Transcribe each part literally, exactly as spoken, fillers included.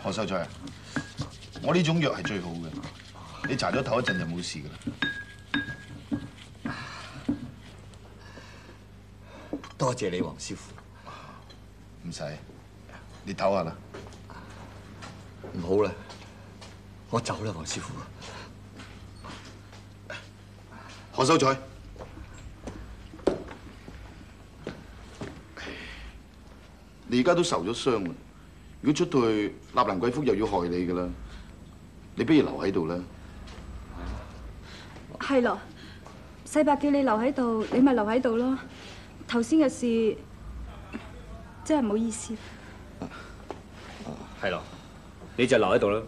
何秀才啊，我呢種藥係最好嘅，你搽咗頭一陣就冇事噶啦。 多謝你，黃師傅。 唔使，你唞下啦。 唔好啦，我走啦，黃師傅。 何秀才，你而家都受咗傷啦，如果出到去，納蘭貴福又要害你噶啦，你不如留喺度啦。 係咯，世伯叫你留喺度，你咪留喺度咯。頭先嘅事真係唔好意思。 係咯，你就留喺度啦。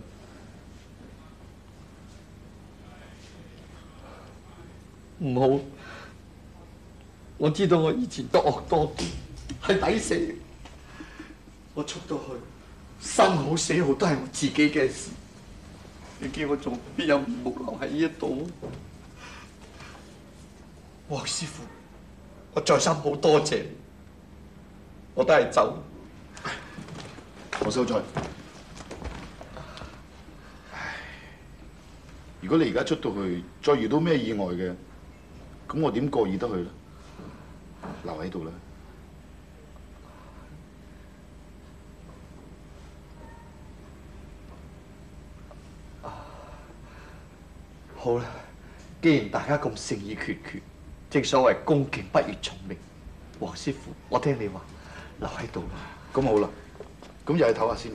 唔好，我知道我以前多惡多端，係抵死。我出到去，生好死好都係我自己嘅事。你叫我仲邊有面目留喺呢一度？黃師傅，我再三好多謝你，我都係走。 何秀才，唉，如果你而家出到去，再遇到咩意外嘅，咁我點過意得去咧？留喺度啦。 好啦，既然大家咁誠意決絕，正所謂恭敬不如從命。黃師傅，我聽你話，留喺度啦。 咁好啦，咁又去唞下先。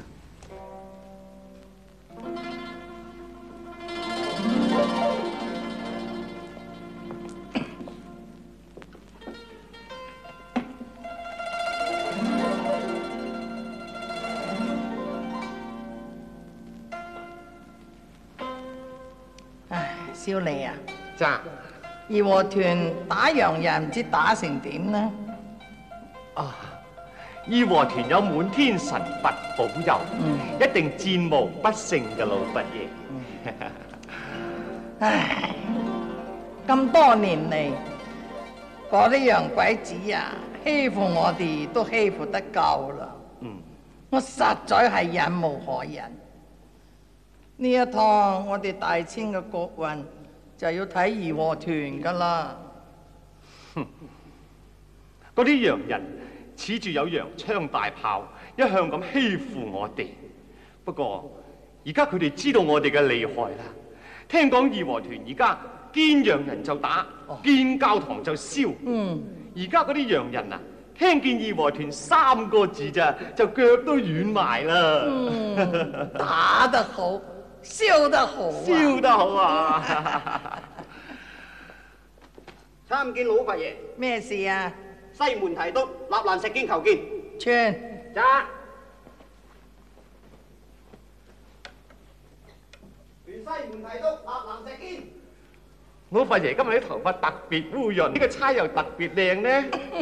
少利啊， 咋？ 義和團打洋人唔知打成點呢？ 啊！義和團有滿天神佛保佑， 嗯、 一定戰無不勝嘅，老佛爺。 唉，咁多年嚟，嗰啲洋鬼子啊，欺負我哋都欺負得夠啦。 嗯， 我實在係忍無可忍。呢一趟我哋大清嘅國運就要睇義和團噶啦。 哼，嗰啲洋人恃住有洋槍大炮，一向咁欺負我哋。不過而家佢哋知道我哋嘅厲害啦。聽講義和團而家見洋人就打，見教堂就燒。 嗯， 而家嗰啲洋人啊，聽見義和團三個字咋，就腳都軟埋啦。 嗯，打得好。燒得好、啊， 燒得好啊！ 參見老佛爺。 咩事啊？ 西門提督立蘭石堅求見。 傳。 咋？原西門提督立蘭石堅。 老佛爺今日啲頭髮特別烏潤，呢個釵又特別靚呢。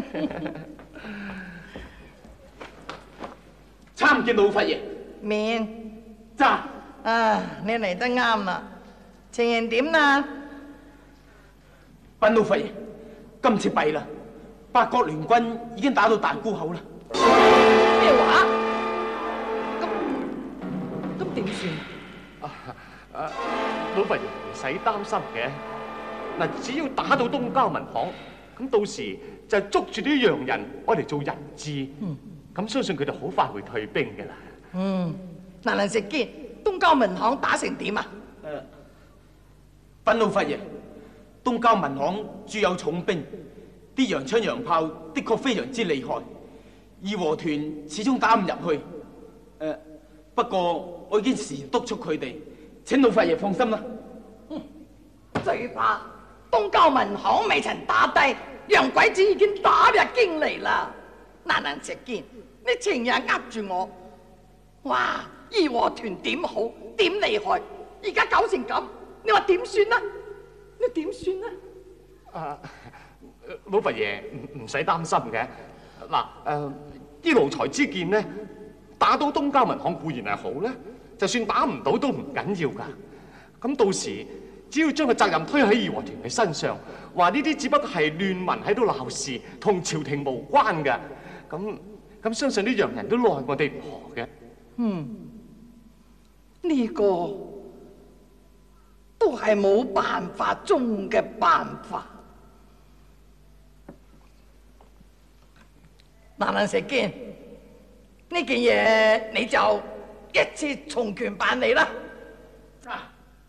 參見老佛爺。 面。 咋？ 啊！你嚟得啱啦，情形點啊？ 稟老佛爺，今次弊啦，八國聯軍已經打到彈沽口啦。 咩話？咁咁點算？ 啊啊！老佛爺唔使擔心嘅，嗱，只要打到東交民巷，咁到時就捉住啲洋人，我哋做人質。嗯。咁相信佢哋好快會退兵嘅啦。 嗯，嗱，蘭石堅。東交民巷打成點啊？ 誒，稟老佛爺，東交民巷駐有重兵，啲洋槍洋炮的確非常之厲害，義和團始終打唔入去。誒，不過我已經時督促佢哋，請老佛爺放心啦。 嗯，最怕東交民巷未曾打低，洋鬼子已經打入京嚟啦。嗱，蘭石堅，你成日呃住我，哇！義和團點好點厲害，而家搞成咁，你話點算啊？你點算啊？ 啊，老佛爺唔唔使擔心嘅。嗱，誒，啲奴才之見呢，打到東交民巷固然係好咧，就算打唔到都唔緊要噶。咁到時只要將個責任推喺義和團嘅身上，話呢啲只不過係亂民喺度鬧事，同朝廷無關嘅。咁咁相信啲洋人都奈我哋唔何嘅。 嗯。 呢個都係冇辦法中嘅辦法。嗱嗱石堅，呢件嘢你就一次從權辦理啦。啊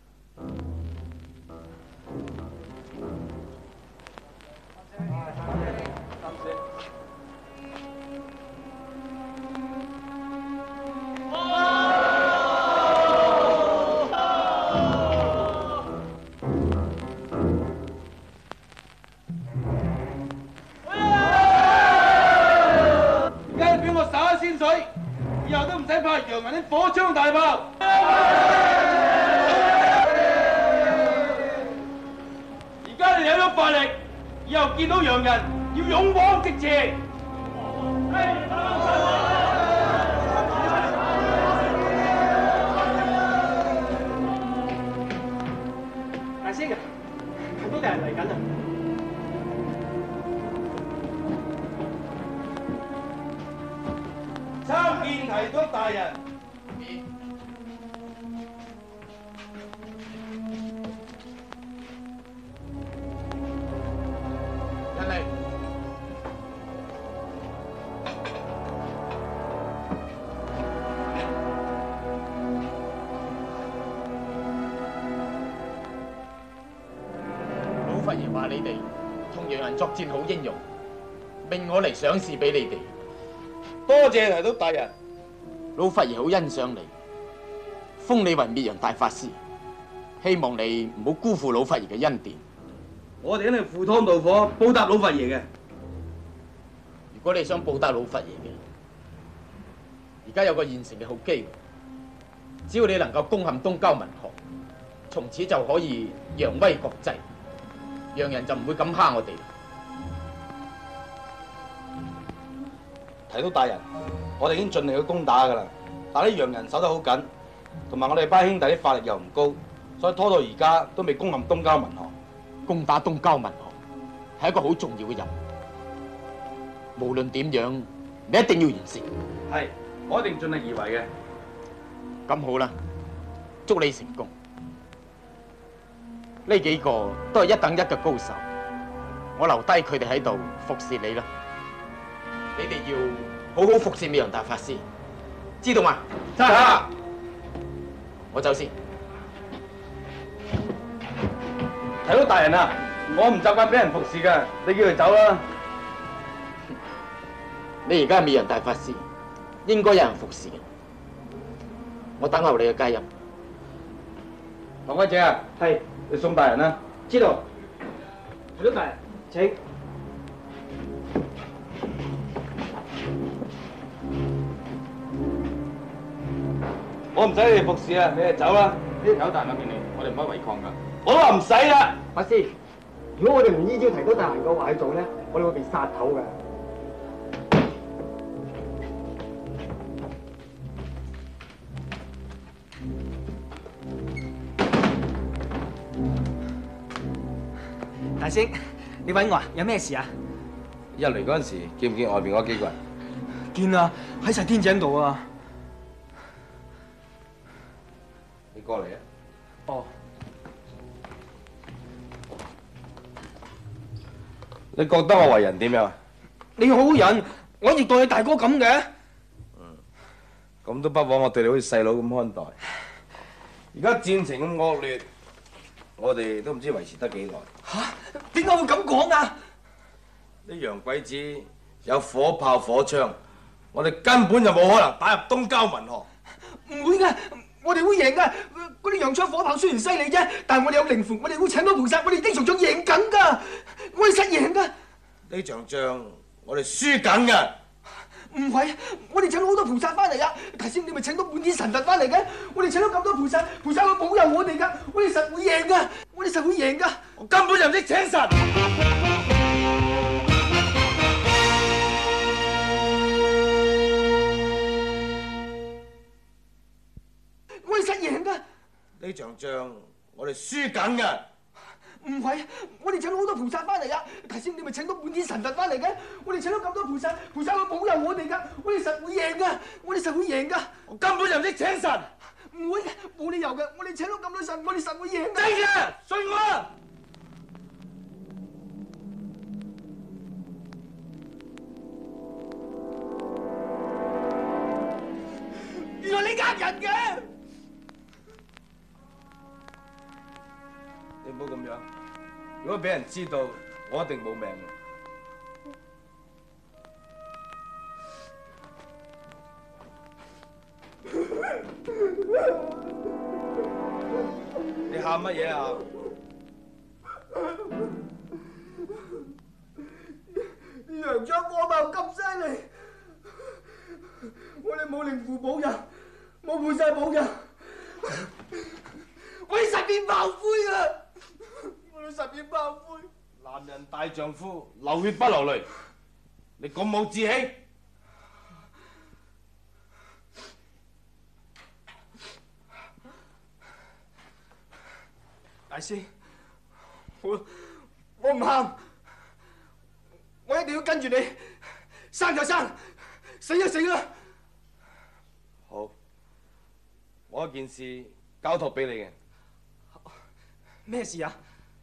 以後都唔使怕洋人啲火槍大炮。而家你有咗法力，以後見到洋人要勇往直前。大師啊，好多大人嚟緊啊！參見提督大人。人嚟。老佛爺話你哋同洋人作戰好英勇，命我嚟賞賜俾你哋。多謝提督大人，老佛爺好欣賞你，封你為滅洋大法師，希望你唔好辜負老佛爺嘅恩典。我哋一定赴湯蹈火報答老佛爺嘅。如果你想報答老佛爺嘅，而家有個現成嘅好機會，只要你能夠攻陷東交民巷，從此就可以揚威國際，洋人就唔會敢蝦我哋。 提督大人，我哋已經盡力去攻打㗎啦，但係啲洋人守得好緊，同埋我哋班兄弟啲法力又唔高，所以拖到而家都未攻陷東交民巷。 攻打東交民巷係一個好重要嘅任務，無論點樣，你一定要完成。 係，我一定盡力而為嘅。 咁好啦，祝你成功。呢幾個都係一等一嘅高手，我留低佢哋喺度服侍你啦。你哋要好好服侍滅洋大法師，知道嗎？係啊！我走先。 提督大人啊，我唔習慣俾人服侍㗎，你叫佢走啦。 你而家係滅洋大法師，應該有人服侍嘅。我等候你嘅加入。 唐威姐啊，係，你送大人啦。知道。提督大人，請。我唔使你哋服侍啊，你哋走啦。呢條友大人命令，我哋唔可以違抗㗎。我都話唔使啦。 法師，如果我哋唔依照提督大人嘅話去做咧，我哋會被殺頭嘅。大師，你揾我啊？有咩事啊？ 入嚟嗰陣時，見唔見外邊嗰幾個人？ 見啊，喺晒天井度啊！ 你過嚟啊！ 哦。 你覺得我為人點樣啊？ 你好人，我亦當你大哥咁嘅。 嗯，咁都不枉我對你好似細佬咁看待。而家戰情咁惡劣，我哋都唔知維持得幾耐。 嚇？點解會咁講啊？ 啲洋鬼子有火炮火槍，我哋根本就冇可能打入東交民巷。 唔會㗎，我哋會贏㗎。嗰啲洋槍火炮雖然犀利啫，但係我哋有靈符，我哋會請到菩薩，我哋呢場仗贏緊㗎，我哋實贏㗎。 呢場仗我哋輸緊㗎。 唔係，我哋請到好多菩薩翻嚟啊！頭先你咪請到滿天神佛翻嚟嘅，我哋請到咁多菩薩，菩薩會保佑我哋㗎，我哋實會贏㗎，我哋實會贏㗎。 我根本就唔識請神。 我哋實贏㗎。 呢場仗我哋輸緊㗎。 唔係，我哋請到好多菩薩翻嚟啊！頭先你咪請到滿天神佛翻嚟嘅，我哋請到咁多菩薩，菩薩會保佑我哋㗎，我哋實會贏㗎，我哋實會贏㗎。 我根本就唔識請神。 唔會嘅，冇理由嘅。我哋請到咁多神，我哋實會贏嘅。 真嘅，信我啊！ 原來你呃人嘅。 你唔好咁樣，如果俾人知道，我一定冇命嘅。你喊乜嘢啊？ 洋將火爆咁犀利，我哋冇靈符保佑，冇菩薩保佑，我哋實變炮灰啊！我哋實變炮灰。 男人大丈夫，流血不流淚。你咁冇志氣？ 大師，我我唔喊，我一定要跟住你，生就生，死就死啦！ 好，我有件事交託俾你嘅。 咩事啊？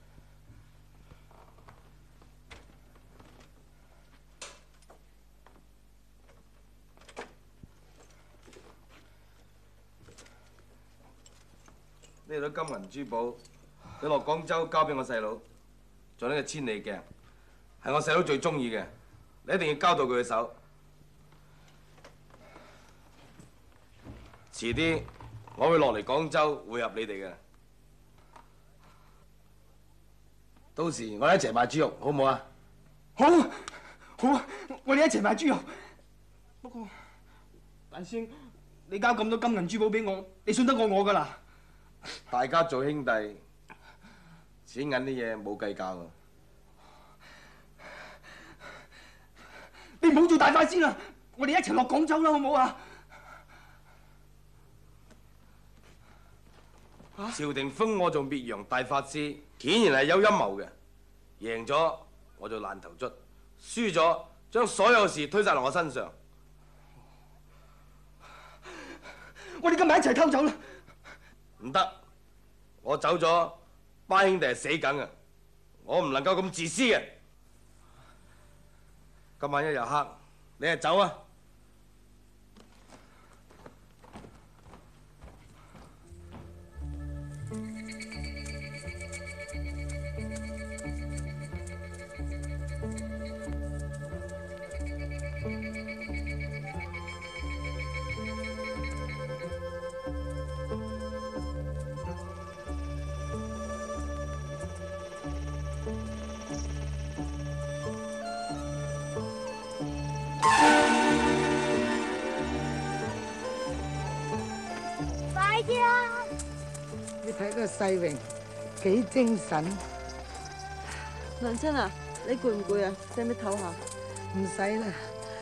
呢度金銀珠寶，你落廣州交俾我細佬，仲有呢個千里鏡，係我細佬最中意嘅，你一定要交到佢嘅手。遲啲我會落嚟廣州會合你哋嘅，到時我哋一齊買豬肉，好唔好啊？ 好，好啊！我哋一齊買豬肉。不過，大師，你交咁多金銀珠寶俾我，你信得過我㗎啦？ 大家做兄弟，錢銀啲嘢冇計較啊！ 你唔好做大法師啦，我哋一齊落廣州啦，好唔好啊？ 朝廷封我做滅洋大法師，顯然係有陰謀嘅。贏咗我就爛頭卒，輸咗將所有事推晒落我身上。 我哋今日一齊偷走啦！ 唔得，我走咗，班兄弟係死梗嘅，我唔能夠咁自私嘅。今晚一日黑，你就走啊！ 你睇個世榮幾精神， 娘親啊，你攰唔攰啊？使唔使唞下？ 唔使啦。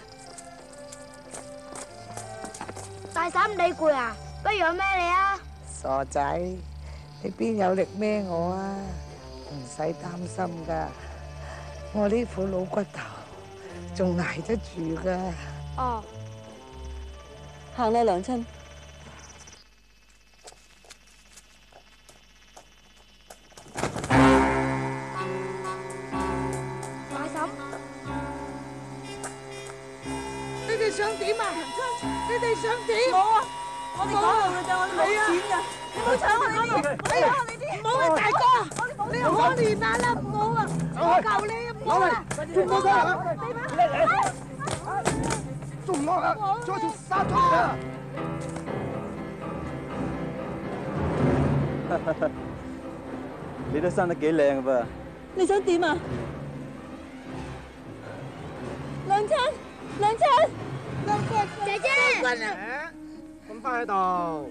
大嬸你攰啊？不如我孭你啊！ 傻仔，你邊有力孭我啊？唔使擔心噶，我呢副老骨頭仲捱得住噶。 哦， 行啦，娘親。 想點啊？你哋想點？ 冇啊！我哋講到嘅就我哋冇錢㗎，你唔好搶我哋啲，哎呀你啲！ 唔好啊，大哥，你可憐下啦，唔好啊！我求你啊，唔好啊！唔好啊！仲唔落啊？再做殺咗佢啊！ 你都生得幾靚㗎噃！ 你想點啊？娘親，娘親！ 姐姐， 咁翻喺度，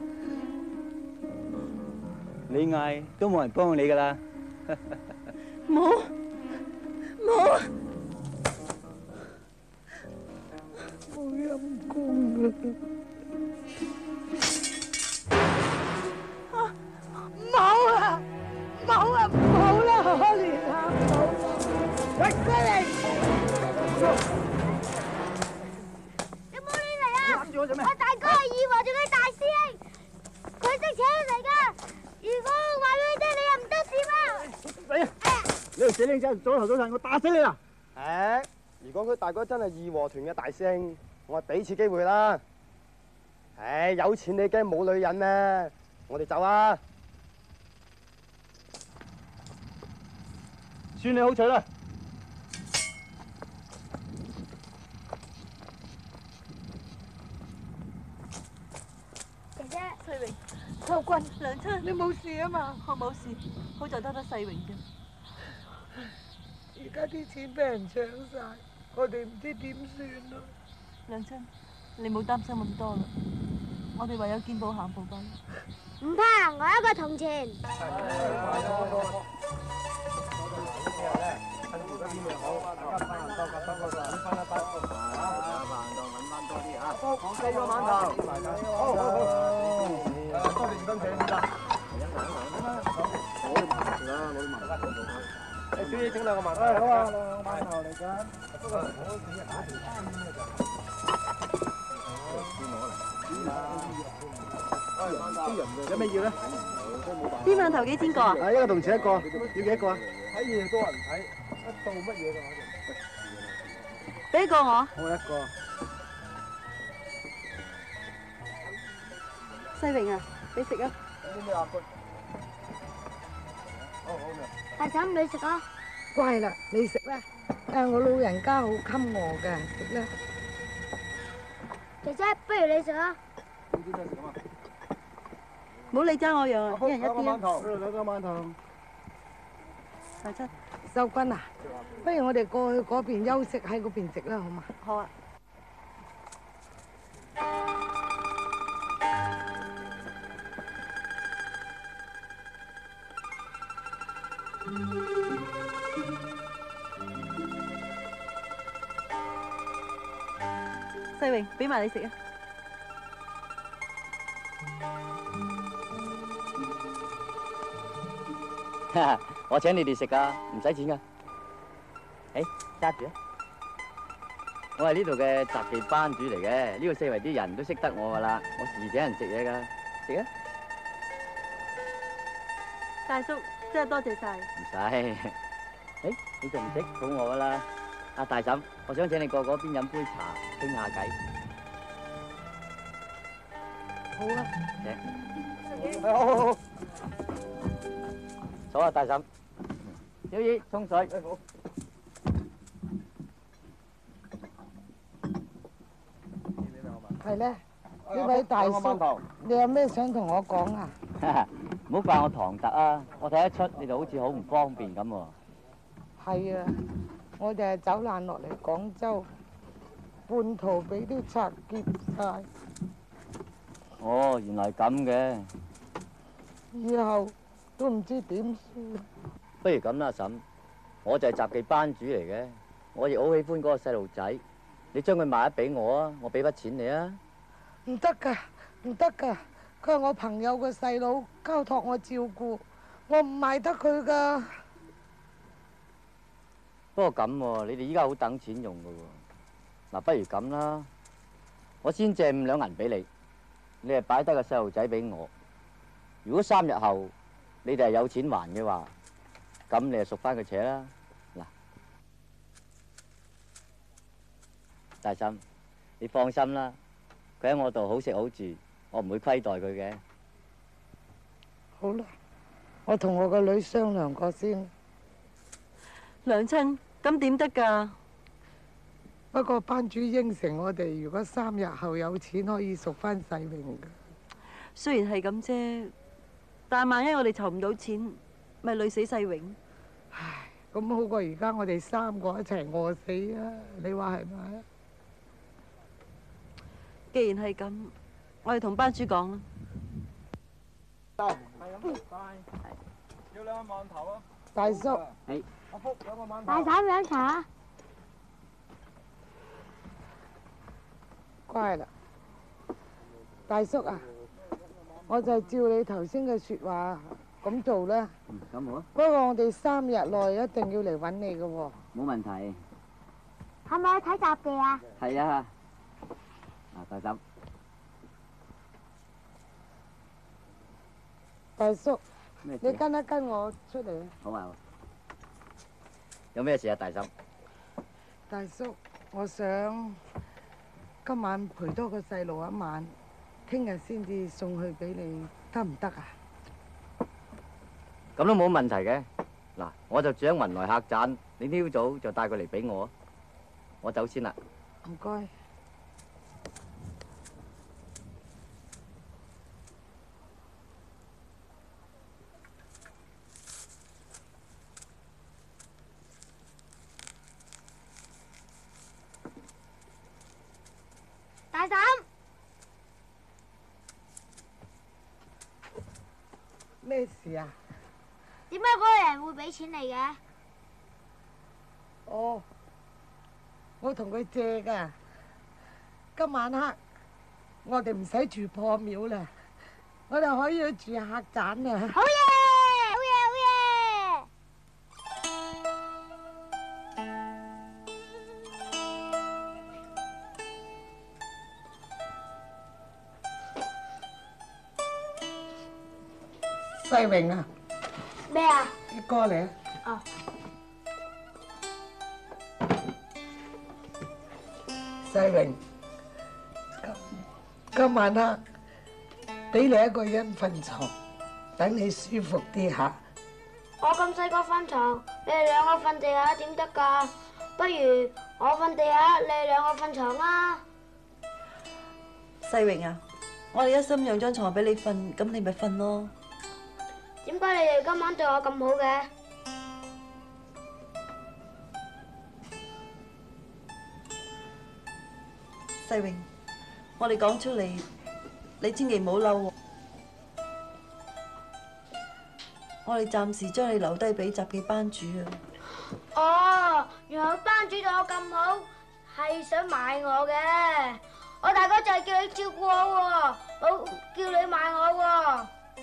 你嗌都冇人幫你噶啦。 冇，冇， 好陰公啊！冇啊，冇啊，冇啦，可憐啊，冇啦！喂，過嚟！ 我大哥係義和仲係大師兄， 死靚仔，早頭早陣，我打死你啊！ 誒，如果佢大哥真係義和團嘅大師兄，我係俾次機會啦。誒，有錢你驚冇女人咩？我哋走啊！ 算你好彩啦。 姐姐， 世榮， 秋君， 娘親， 你冇事啊嘛？ 我冇事，好在得得世榮啫。 而家啲錢俾人搶晒，我哋唔知點算咯。 娘親，你冇擔心咁多啦，我哋唯有見步行步吧。 唔怕，我有一個銅錢。 講四個饅頭，好好好，多謝多謝先生。攞啲饅頭啦，攞啲饅頭。誒，小姐整兩個饅頭。誒，好啊，兩個饅頭嚟緊。不過我自己打條單咁嘅就。有咩要咧？ 啲饅頭幾錢個啊？ 係一個銅錢一個，要幾多個啊？睇嘢多人睇，一到乜嘢㗎？ 俾一個我。 我一個。 世榮啊，你食啊。 有啲咩啊？好好嘅。 大嬸，你食啊。 乖啦，你食啦。誒，我老人家好襟餓嘅，食啦。 姐姐，不如你食啊。 呢啲咩食啊？ 唔好理爭我樣啊，一人一啲啊。 兩個饅頭，兩個饅頭。 大七， 秀君啊，不如我哋過去嗰邊休息，喺嗰邊食啦，好嘛？ 好啊。世榮，俾埋你食啊！ 我請你哋食噶，唔使錢噶。誒，揸住啊！我係呢度嘅雜技班主嚟嘅，呢個四圍啲人都識得我噶啦，我時請人食嘢噶，食啊！ 大叔，真係多謝晒。 唔使。誒，你仲唔食？肚餓噶啦。阿大嬸，我想請你過嗰邊飲杯茶，傾下偈。 好啊。 請。好好好。坐啊，大嬸。小二，沖水。好。 係咧，呢位大叔，你有咩想同我講啊？ 唔好怪我唐突啊！我睇得出你哋好似好唔方便咁喎。 係啊，我哋係走難落嚟廣州，半途俾啲賊劫晒。 哦，原來咁嘅。 以後都唔知點算。 不如咁啦，阿嬸，我就係雜技班主嚟嘅，我亦好喜歡嗰個細路仔，你將佢賣咗俾我啊，我俾筆錢你啊。 唔得㗎，唔得㗎，佢係我朋友個細佬，交託我照顧，我唔賣得佢㗎。 不過咁喎，你哋依家好等錢用㗎喎。嗱，不如咁啦，我先借五兩銀俾你，你係擺低個細路仔俾我。如果三日後你哋係有錢還嘅話，咁你就贖翻佢扯啦。嗱，大嬸，你放心啦，佢喺我度好食好住，我唔會虧待佢嘅。 好啦，我同我個女商量過先。 娘親，咁點得㗎？ 不過班主應承我哋，如果三日後有錢，可以贖翻世榮㗎。 雖然係咁啫，但係萬一我哋籌唔到錢，咪累死世榮。 唉，咁好過而家我哋三個一齊餓死啊！你話係咪啊？ 既然係咁，我哋同班主講啦。 係咁，快！要兩個饅頭啊！ 大叔， 係。 阿福兩個饅頭。 大嬸飲茶。 乖啦，大叔啊，我就照你頭先嘅説話咁做啦。 嗯，咁好啊。 不過我哋三日內一定要嚟揾你嘅喎。 冇問題。 係咪去睇雜技啊？ 係啊。啊，大嬸。 大叔，你跟一跟我出嚟啊！ 好啊。 有咩事啊，大嬸？ 大叔，我想今晚陪多個細路一晚，聽日先至送去俾你，得唔得啊？ 咁都冇問題嘅。嗱，我就住喺雲來客棧，你朝早就帶佢嚟俾我，我走先啦。 唔該。 大嬸， 咩事啊？ 點解嗰個人會俾錢你嘅？ 哦，我同佢借㗎。今晚黑我哋唔使住破廟啦，我哋可以去住客棧啊！ 好嘢！好嘢！好嘢！ 世榮啊！ 咩啊？ 你過嚟啊！ 哦。 世榮，今今晚黑俾你一個人瞓床，等你舒服啲下。 我咁細個瞓床，你哋兩個瞓地下點得㗎？不如我瞓地下，你哋兩個瞓床啦。 世榮啊，我哋一心讓張床俾你瞓，咁你咪瞓咯。 點解你哋今晚對我咁好嘅？ 世榮，我哋講出嚟，你千祈唔好嬲喎。我哋暫時將你留低俾雜技班主啊。 哦，原來班主對我咁好，係想買我嘅。我大哥就係叫你照顧我喎，冇叫你買我喎。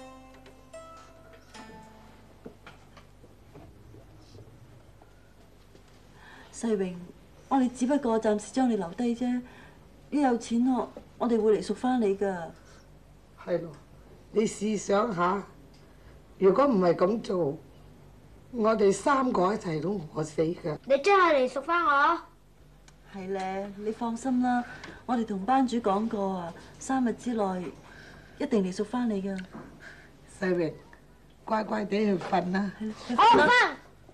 世榮，我哋只不過暫時將你留低啫。一有錢咯，我哋會嚟贖翻你㗎。 係咯，你試想下，如果唔係咁做，我哋三個一齊都餓死㗎。 你真係嚟贖翻我？ 係咧，你放心啦，我哋同班主講過啊，三日之內一定嚟贖翻你㗎。 世榮，乖乖地去瞓啦。 我唔瞓。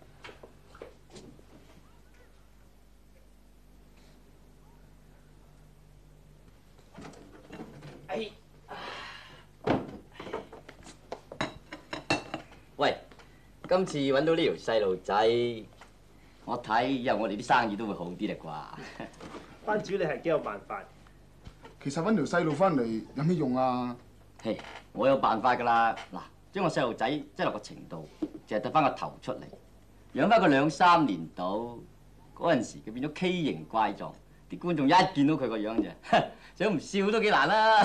喂，今次揾到呢條細路仔，我睇以後我哋啲生意都會好啲啦啩。 班主你係幾有辦法？ 其實揾條細路翻嚟有咩用啊？ 嘿，我有辦法㗎啦。嗱，將個細路仔擠落個程度，淨係得翻個頭出嚟，養翻個兩三年到，嗰陣時佢變咗畸形怪狀，啲觀眾一見到佢個樣就，想唔笑都幾難啦。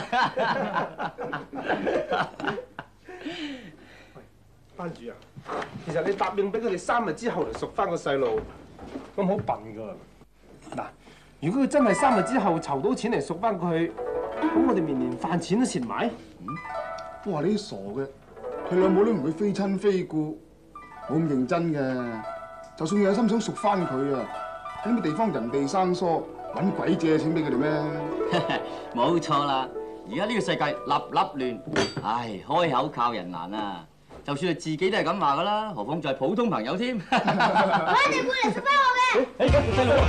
班主啊，其實你答應俾佢哋三日之後嚟贖翻個細路，咁好笨㗎。嗱，如果佢真係三日之後籌到錢嚟贖翻佢，咁我哋連連飯錢都蝕埋。 嗯，哇！你啲傻嘅，佢兩母都唔會非親非故，冇咁認真嘅。就算有心想贖翻佢啊，喺啲地方人地生疏，揾鬼借錢俾佢哋咩？ 冇錯啦，而家呢個世界立立亂，唉，開口靠人難啊！就算係自己都係咁話噶啦，何況就係普通朋友添。 我一定會嚟贖翻我嘅。 誒，條細路。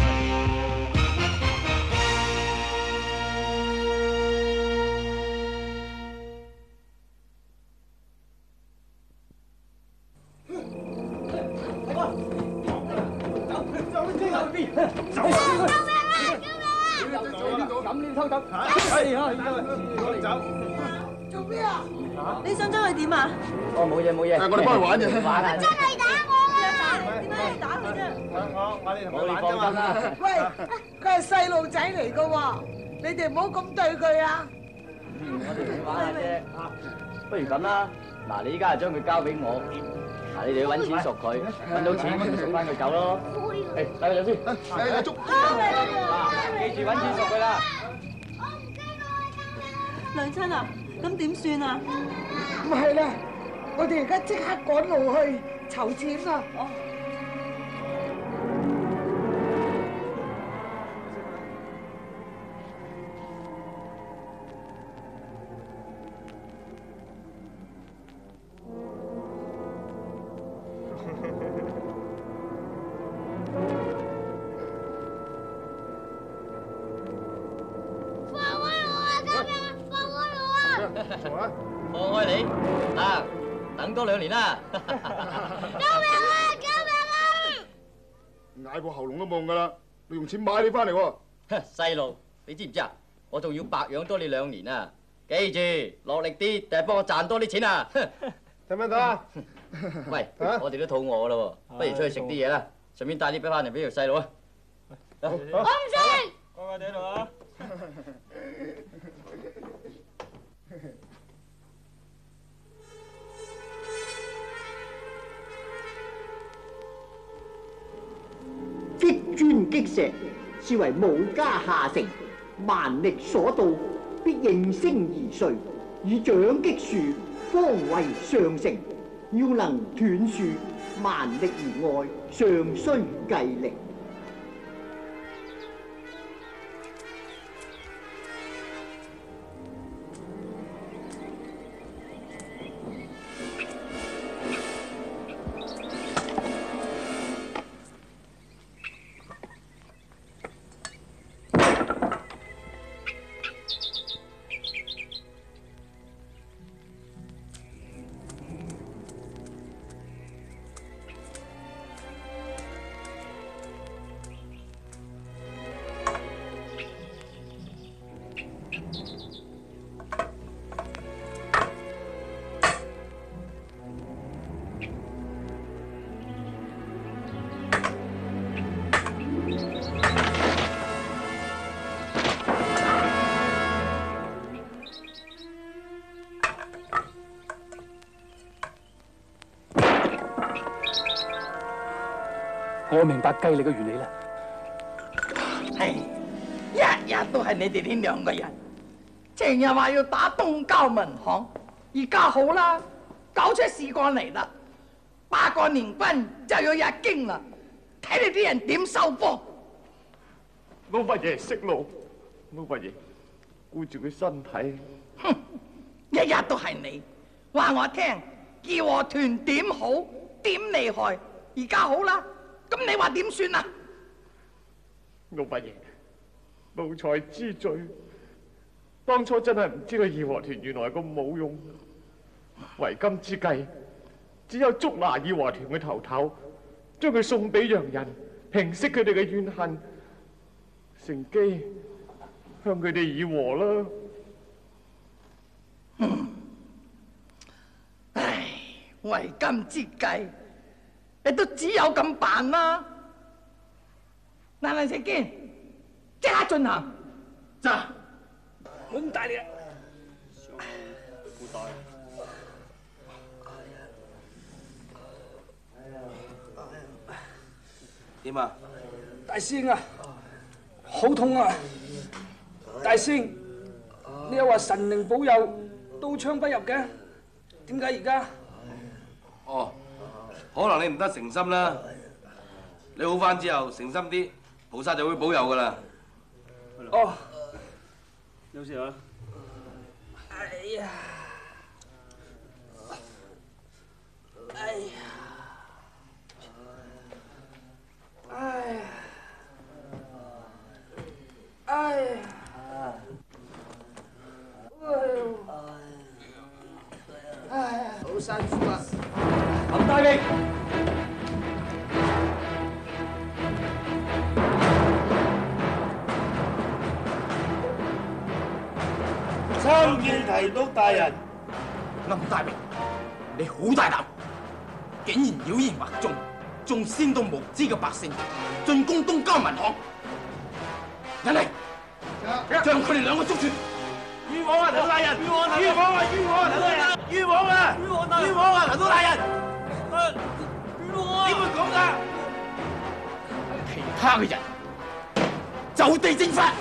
走！救命啊！救命啊！咁你偷走？係啊，我哋走。 做咩啊？ 你想將佢點啊？ 哦，冇嘢冇嘢。 我哋幫佢玩啫。 玩啊！ 真係打我啊！ 點解你打佢啫？ 我我哋同佢我哋放心啦。 喂，佢係細路仔嚟㗎喎，你哋唔好咁對佢啊！ 我哋同佢玩下啫。不如咁啦，嗱，你依家就將佢交俾我，嗱，你哋去揾錢贖佢，揾到錢咪贖翻佢走咯。誒，帶佢走先。 誒，阿竹。 嗱，記住揾錢贖佢啦。 娘親啊，咁點算啊？ 唔係啦，我哋而家即刻趕路去籌錢啊！ 哦。 放開你啊！等多兩年啦！ 救命啊！救嗌破喉嚨都冇用噶啦！你用錢買你翻嚟喎。 細路，你知唔知啊？我仲要白養多你兩年啊！記住，落力啲，第日幫我賺多啲錢啊！ 聽唔聽到啊？ 喂，我哋都肚餓啦喎，不如出去食啲嘢啦，順便帶啲俾翻嚟俾條細路啊！ 我唔食。 乖乖地喺度啊！ 擊磚擊石，是為武家下乘，蠻力所到，必應聲而遂。以掌擊樹，方為上乘。要能斷樹，蠻力而外，尚需計力。 我明白計力嘅原理啦。 係，日日都係你哋呢兩個人，成日話要打東交民巷，而家好啦，搞出事幹嚟啦，八個年軍就要入京啦，睇你啲人點收科。 老佛爺息怒，老佛爺顧住佢身體。 哼，日日都係你話我聽，義和團點好點厲害，而家好啦。咁你話點算啊？ 老佛爺，奴才知罪，當初真係唔知道義和團原來咁冇用，為今之計，只有捉拿義和團嘅頭頭，將佢送俾洋人，平息佢哋嘅怨恨，乘機向佢哋議和啦。 嗯，唉，為今之計。你都只有咁辦啦！嗱嗱，石堅，即刻進行。 揸，滿大力啊！ 褲袋。 點啊？ 大師兄啊，好痛啊！大師兄，你又話神靈保佑，刀槍不入嘅，點解而家？ 哦。可能你唔得誠心啦，你好翻之後誠心啲，菩薩就會保佑噶啦。 哦， 有事啊？ 哎呀，哎呀，哎呀，哎呀，哎呦，哎呀，好辛苦啊！林大力， 參見提督大人。 林大明，你好大膽，竟然妖言惑眾，仲煽動無知嘅百姓進攻東交民巷。人嚟，將佢哋兩個捉住！ 冤枉啊，提督大人！冤枉啊！冤枉啊！冤枉啊！提督大人！冤枉啊！冤枉啊！提督大人！點會咁㗎？ 其他嘅人就地正法。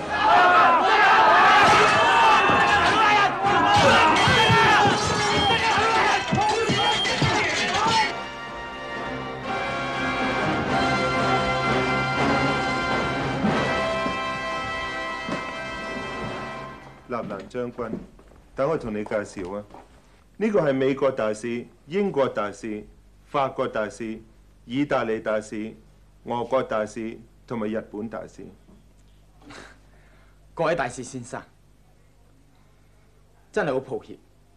立蘭將軍，等我同你介紹啊！呢個係美國大使、英國大使、法國大使、意大利大使、俄國大使同埋日本大使。 各位大使先生，真係好抱歉，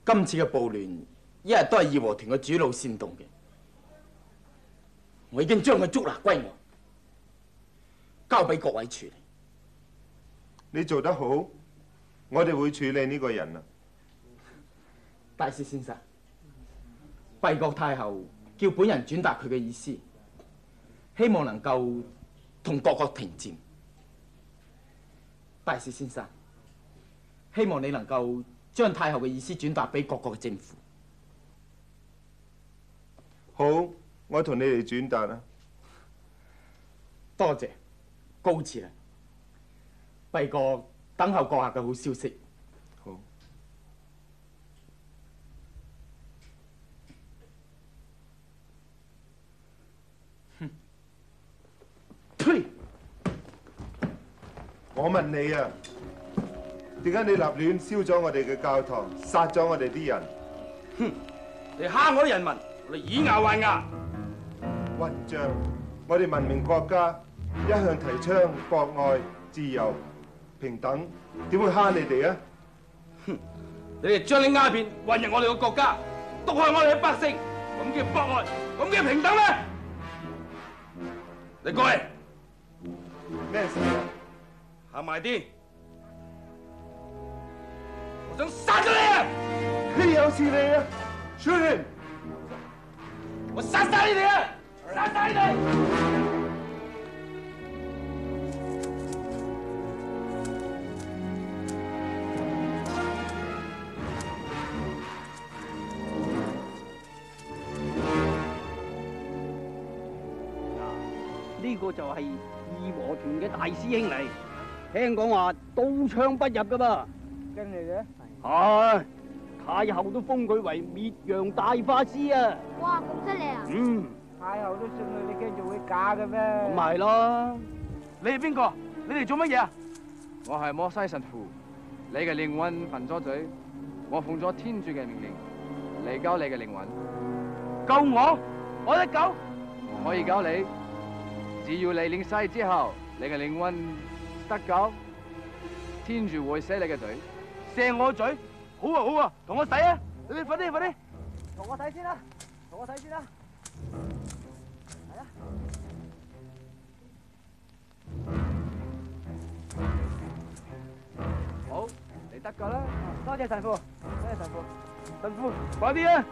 今次嘅暴亂，一日都係義和團嘅主腦煽動嘅。我已經將佢捉拿歸案，交俾各位處理。 你做得好，我哋會處理呢個人啊。 大師先生，閉國太后叫本人轉達佢嘅意思，希望能夠同各國停戰。大師先生，希望你能夠將太后嘅意思轉達俾各國嘅政府。 好，我同你哋轉達啦。 多謝，告辭啦。閉國等候閣下嘅好消息。 好。 哼！呸！ 我問你啊，點解你立亂燒咗我哋嘅教堂，殺咗我哋啲人？ 哼！你蝦我啲人民，我哋以牙還牙。 混帳！我哋文明國家一向提倡博愛、自由、平等，點會蝦你哋啊？ 哼！你哋將啲鴉片混入我哋嘅國家，毒害我哋嘅百姓，咁叫博愛，咁叫平等咩？你過嚟！ 咩事啊？ 行埋啲！我想殺咗你啊！ 豈有此理啊！出去！ 我殺晒你哋啊！殺晒你哋！ 呢個就係義和團嘅大師兄嚟，聽講話刀槍不入噶噃。跟你嘅？係，太后都封佢為滅洋大法師啊！ 哇，咁犀利啊！ 嗯， 太后都信佢，你驚仲會假嘅咩？ 咁係咯。 你係邊個？你嚟做乜嘢啊？我係摩西神父，你嘅靈魂犯咗罪，我奉咗天主嘅命令嚟救你嘅靈魂。救我？我得救？我可以救你。只要你領洗之後，你嘅靈魂得救，天主會洗你嘅罪。 赦我罪？好啊好啊，同我洗啊！你快啲快啲，同我洗先啦，同我洗先啦。係啊。 好，你得救啦！ 多謝神父，多謝神父，神父快啲啊！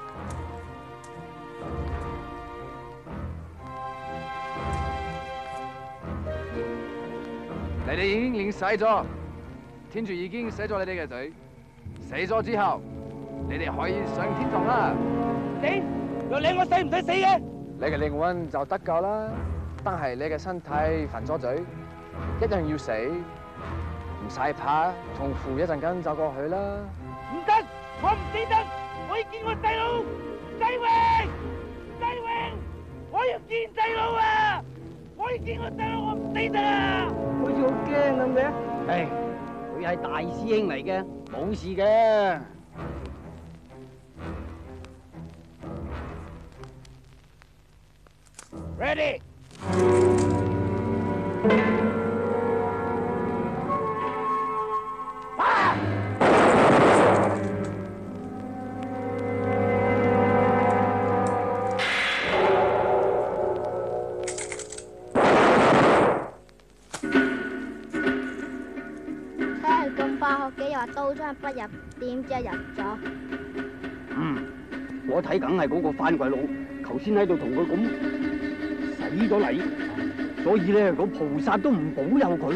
你哋已經領洗咗，天主已經洗咗你哋嘅罪，死咗之後，你哋可以上天堂啦。 你又理我使唔使死嘅？ 你嘅靈魂就得救啦，但係你嘅身體犯咗罪，一樣要死，唔使怕，重複一陣間就過去啦。 唔得，我唔死得，我要見我細佬世榮，世榮，我要見細佬啊！我要見我細佬，我唔死得啊！好似好驚咁嘅。唉，佢係大師兄嚟嘅，冇事嘅。Ready。 刀槍不入，點知入咗？ 嗯，我睇梗係嗰個番鬼佬，頭先喺度同佢咁洗咗禮，所以咧個菩薩都唔保佑佢。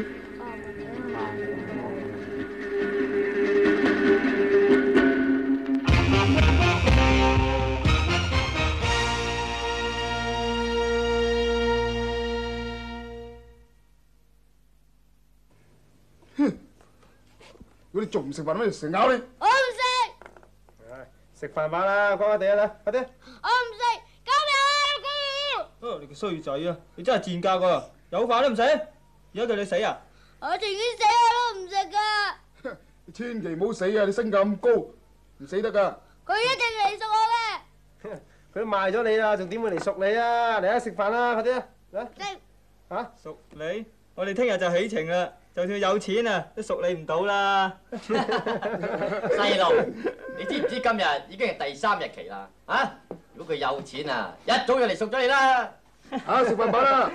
如果你仲唔食飯，我成咬你！ 我唔食。 食飯飯啦，乖乖地啦，快啲！ 我唔食，救命啊！ 哦，你個衰仔啊！你真係賤格噶，有飯都唔食，而家叫你死啊！ 我情願死我都唔食噶。 你千祈唔好死啊！你升咁高，唔死得噶。 佢一定嚟贖我嘅。 佢都賣咗你啦，仲點會嚟贖你啊？嚟啊，食飯啦，快啲啊！嚟。 食。 嚇？ 贖你？我哋聽日就起程啦。 就算有錢啊，都贖你唔到啦。 細路，你知唔知今日已經係第三日期啦？啊！如果佢有錢啊，一早就嚟贖咗你啦。 啊，食飯飽啦！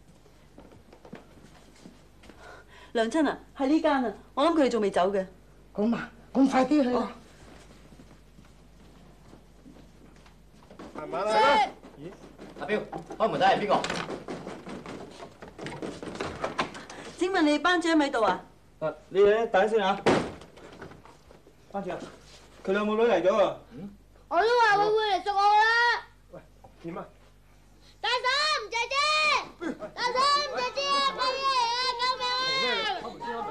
娘親啊，係呢間啊，我諗佢哋仲未走嘅。 咁啊，咁快啲去啊！ 慢慢啦。 咦？阿彪，開門睇係邊個？ 請問你班主喺咪度啊？ 啊，你哋等陣先嚇。班主啊，佢兩母女嚟咗啊！ 我都話佢會嚟贖我啦。 喂，點啊？ 大嬸，姐姐，大嬸，姐姐，快啲嚟啊！救命啊！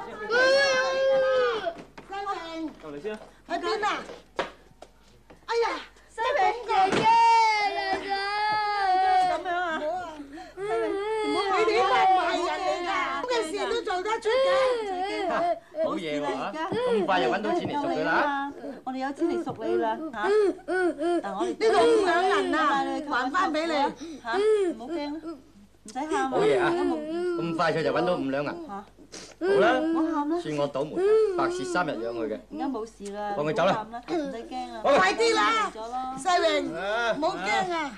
西榮， 入嚟先啦。 喺邊啊？哎呀， 西榮姐姐，大嬸。 咁樣啊？ 西榮，你哋係壞人嚟㗎，咁嘅事都做得出嘅。 好嘢喎！咁快就揾到錢嚟贖佢啦！ 我哋有錢嚟贖你啦嚇！但我哋呢度五兩銀啊，還翻俾你嚇！唔好驚，唔使喊啊！ 好嘢啊！咁快脆就揾到五兩銀。好啦，算我倒霉，白蝕三日養佢嘅。 而家冇事啦， 放佢走啦， 唔使驚啊！ 快啲啦，世榮，唔好驚啊！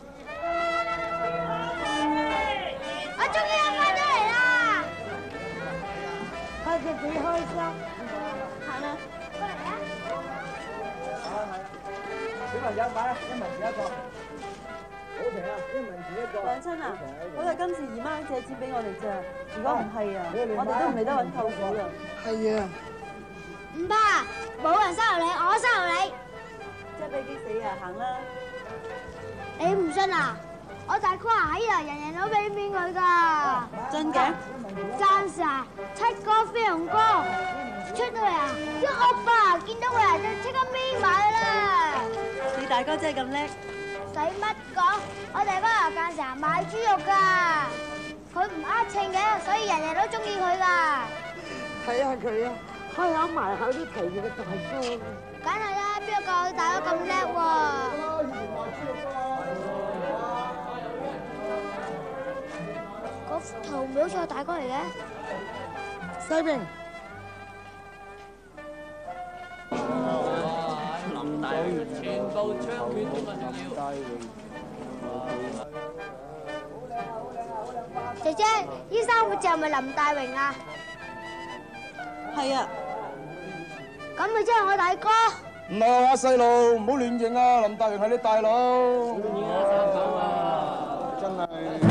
我終於翻咗嚟啦！ 睇住幾開心。 行啦， 過嚟啊！ 小朋友買啊，一文錢一個，好平啊，一文錢一個。 娘親啊，好在今次姨媽借錢俾我哋咋，如果唔係啊，我哋都唔嚟得揾舅父啦。 係啊。 唔怕，冇人收留你，我收留你。 真係俾激死啊！行啦。 你唔信啊？我大哥啊喺度，人人都俾面佢㗎。 真嘅？ 暫時啊，七個飛鴻哥出到嚟啊，一惡霸見到佢啊就即刻孭埋啦。 你大哥真係咁叻？ 使乜講？我大哥啊間成日賣豬肉㗎，佢唔呃秤嘅，所以人人都中意佢㗎。 睇下佢啊，開口埋口都提住個大哥。 梗係啦，邊個夠大哥咁叻喎？嗰頭唔係好似我大哥嚟嘅。 西榮， 林大榮全部槍決添啊！仲要。 姐姐，呢三個字係咪林大榮啊？ 係啊。 咁咪即係我大哥？ 唔係啊，細路唔好亂認啊！林大榮係你大佬。真係。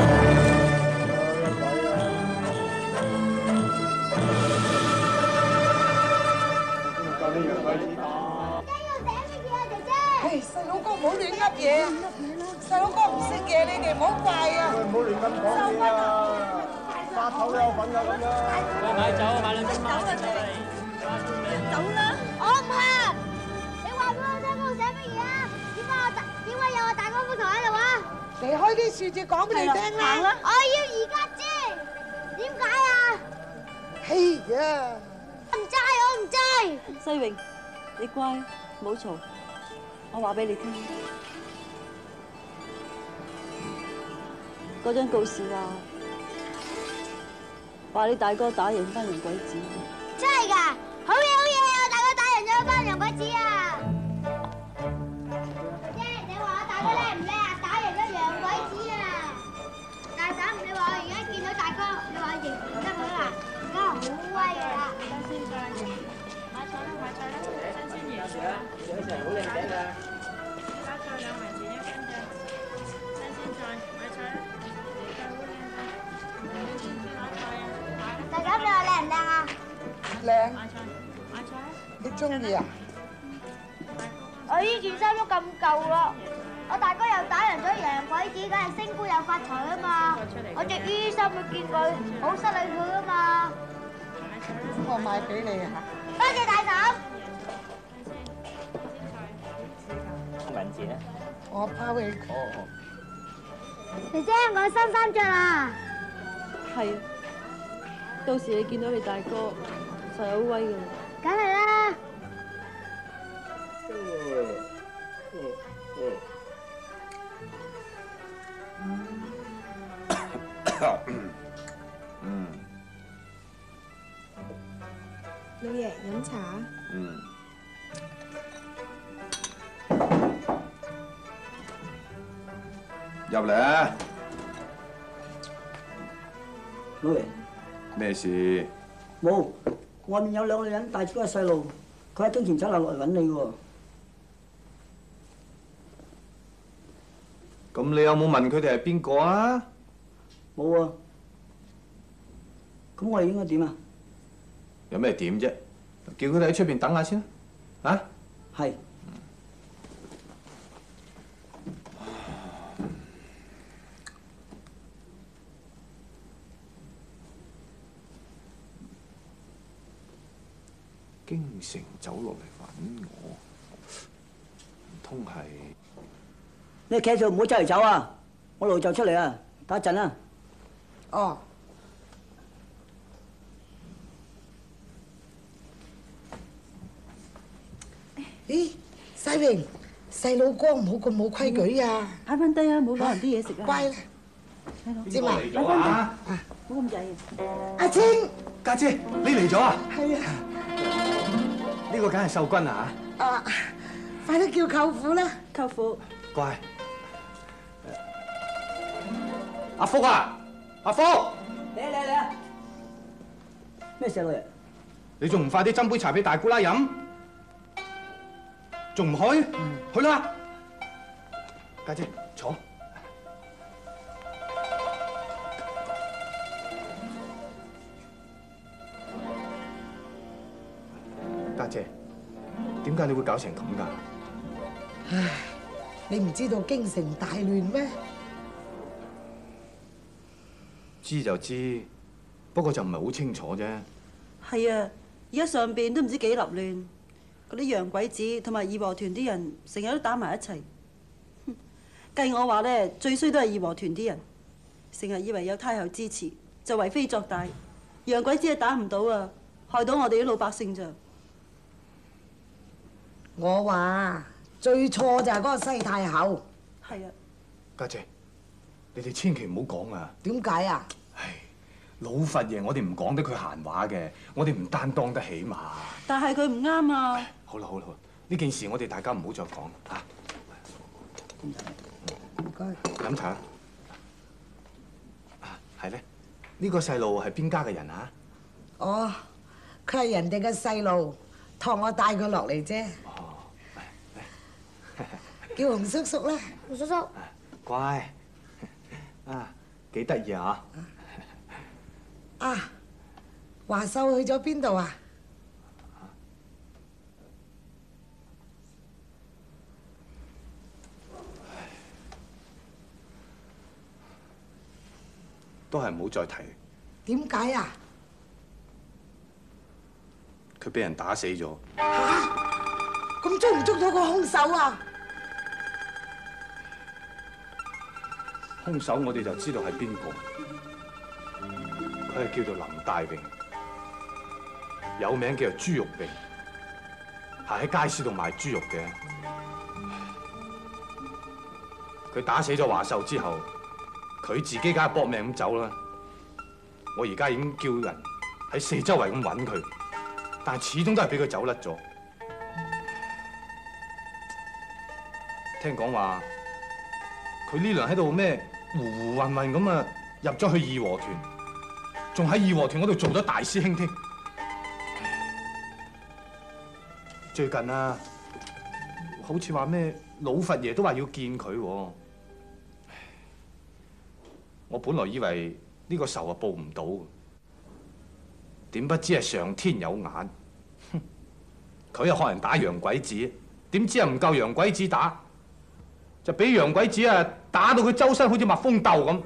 教啲洋鬼子打。 點解要寫乜嘢啊，姐姐？ 唉，細佬哥唔好亂噏嘢啊！細佬哥唔識嘅，你哋唔好怪啊！ 唔好亂咁講嘢啊！殺頭都有份㗎咁樣。 喂，買酒啊，買兩樽酒啊， 走啦！我唔行。你話俾我聽嗰度寫乜嘢啊？點解我大點解有我大哥幅圖喺度啊？ 離開啲樹字講俾你聽啦！ 我要而家知，點解啊？ 哎呀！ 唔制，我唔制。 西榮，你乖，唔好嘈。我話俾你聽，嗰張告示話話你大哥打贏班洋鬼子。 真係㗎，好嘢好嘢！我大哥打贏咗班洋鬼子啊！姐，你話我大哥叻唔叻啊？打贏咗洋鬼子啊！大嬸，你話我而家見到大哥，你話我認唔認得佢啊？而家好威㗎啦！新鮮菜，買菜啦買菜啦，新鮮嘢。 有成好靚仔㗎。 花菜兩文錢一斤啫，新鮮菜買菜啦，菜好靚㗎。新鮮買菜啊！大嬸，你話靚唔靚啊？ 靚。 買菜買菜啦！ 你中意啊？ 我呢件衫都咁舊咯，我大哥又打贏咗洋鬼子，梗係升官又發財啊嘛！我着呢啲衫去見佢，好失禮佢啊嘛！ 我買俾你啊！ 多謝大嬸。 銀錢咧？ 我拋俾佢。 姐姐，我新衫着啦。 係，到時你見到你大哥，實有威㗎。 梗係啦。 嗯， 老爺飲茶。 嗯。入嚟啊！ 老爺， 咩事？ 冇，外面有兩個女人帶住個細路，佢喺京田酒樓落嚟揾你喎。 咁你有冇問佢哋係邊個啊？ 冇啊。咁我哋應該點啊？ 有咩點啫？叫佢哋喺出邊等下先啦。啊？ 係。 京城走落嚟揾我，唔通係？ 你企喺度唔好周圍走啊！我路就出嚟啊，等一陣啦。 哦。咦，世榮，細佬哥唔好咁冇規矩啊！ 擺翻低啊，冇攞人啲嘢食啊！ 乖啦， 知嘛？ 擺翻低，唔好咁滯。 阿青， 家姐，你嚟咗啊？ 係啊。 呢個梗係秀君啊嚇！ 啊，快啲叫舅父啦！ 舅父， 乖。阿福啊，阿福， 嚟嚟嚟啊！咩事啊，老爺？ 你仲唔快啲斟杯茶俾大姑奶飲？仲唔去？去啦！家姐，坐。家姐，點解你會搞成咁㗎？ 唉，你唔知道京城大亂咩？ 知就知，不過就唔係好清楚啫。 係啊，而家上邊都唔知幾立亂，嗰啲洋鬼子同埋義和團啲人成日都打埋一齊。計我話咧，最衰都係義和團啲人，成日以為有太后支持就為非作歹，洋鬼子係打唔到啊，害到我哋啲老百姓咋。 我話最錯就係嗰個西太后。 係啊。 家姐，你哋千祈唔好講啊！ 點解啊？ 老佛爺，我哋唔講得佢閒話嘅，我哋唔擔當得起嘛。 但係佢唔啱啊！ 好啦好啦好啦，呢件事我哋大家唔好再講嚇。 唔該。 飲茶。啊，係咧，呢個細路係邊家嘅人啊？ 哦，佢係人哋嘅細路，託我帶佢落嚟啫。叫洪叔叔啦，洪叔叔。 乖。啊，幾得意啊！ 啊，華秀去咗邊度啊？ 都係唔好再提。 點解啊？ 佢俾人打死咗。 嚇！咁捉唔捉到個兇手啊？ 兇手我哋就知道係邊個，佢係叫做林大榮，有名叫做豬肉榮，係喺街市度賣豬肉嘅。佢打死咗華秀之後，佢自己梗係搏命咁走啦。我而家已經叫人喺四周圍咁揾佢，但係始終都係俾佢走甩咗。聽講話佢呢輪喺度咩？糊糊混混咁啊，入咗去義和團，仲喺義和團嗰度做咗大師兄添。最近啊，好似話咩老佛爺都話要見佢喎。我本來以為呢個仇啊報唔到，點不知係上天有眼。佢又學人打洋鬼子，點知啊唔夠洋鬼子打，就俾洋鬼子啊打到佢周身好似蜜蜂竇咁。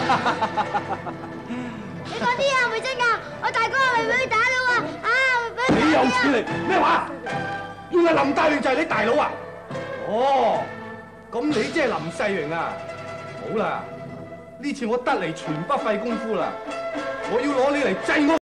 你講啲嘢係咪真㗎？我大哥係咪俾佢打到啊？啊！俾你有處理咩話？原來林大榮就係你大佬啊！哦，咁你即係林世榮啊！好啦，呢次我得嚟全不費功夫啦，我要攞你嚟祭我。